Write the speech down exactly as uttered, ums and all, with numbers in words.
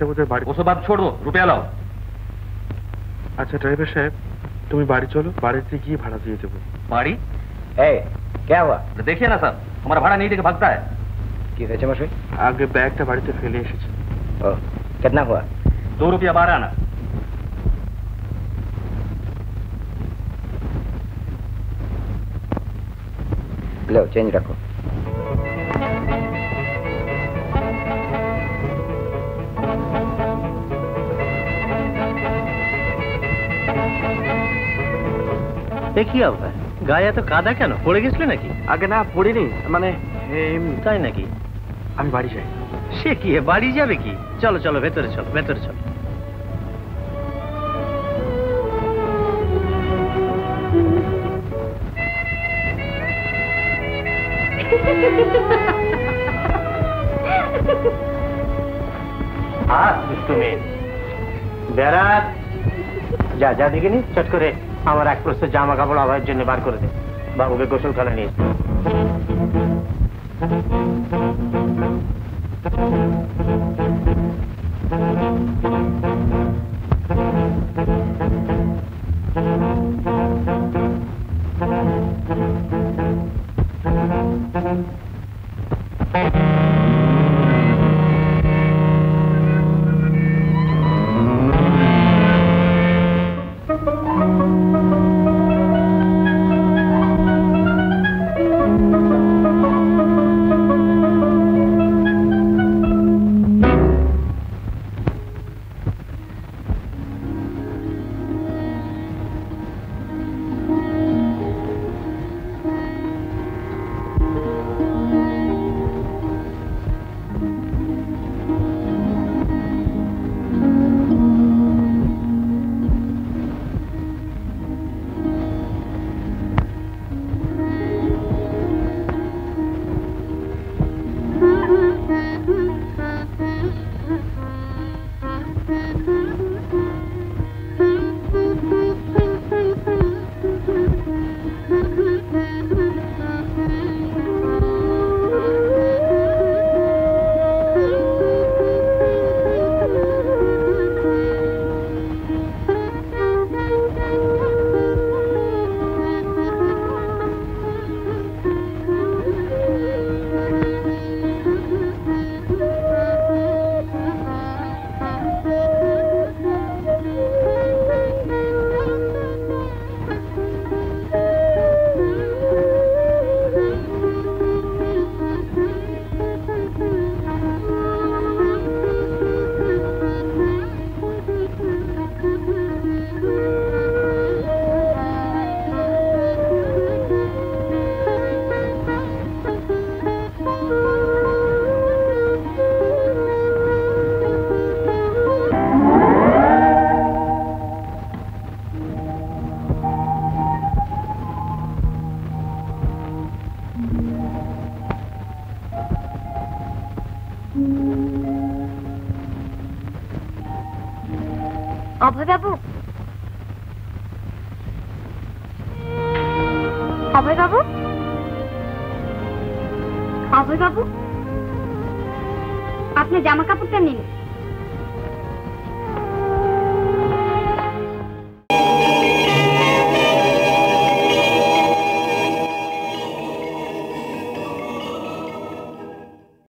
বোধহয় বাড়ি। ওসব বাদ ছোড়ো, রুপিয়া লাও। আচ্ছা ড্রাইভার সাহেব, তুমি বাড়ি চলো, বাড়িতে গিয়ে ভাড়া দিয়ে देबो। बाड़ी? ए, क्या हुआ? देखिए ना सर, हमारा भाड़ा नहीं देके भागता है। কি হয়েছে মশাই? আগে ব্যাগটা বাড়িতে ফেলে এসেছে। ও, कितना हुआ? दो रुपया बारह आना। लो चेंज रखो। কি আবার গায়ে এত কাদা কেন? পড়ে গেছিলে নাকি? আগে না পড়িনি, মানে তাই নাকি? আমি বাড়ি যাই। সে কি বাড়ি যাবে কি? চলো চলো ভেতরে চলো, ভেতরে চলো। বেড়াত যা যা দেখিনি চট করে আমার এক প্রস্ত জামা কাপড় আবার জন্য বার করে দে, বাবুকে গোসলখানা নিয়ে। অভয় বাবু, অভয় বাবু, অভয় বাবু, আপনি জামা কাপড়টা নিন।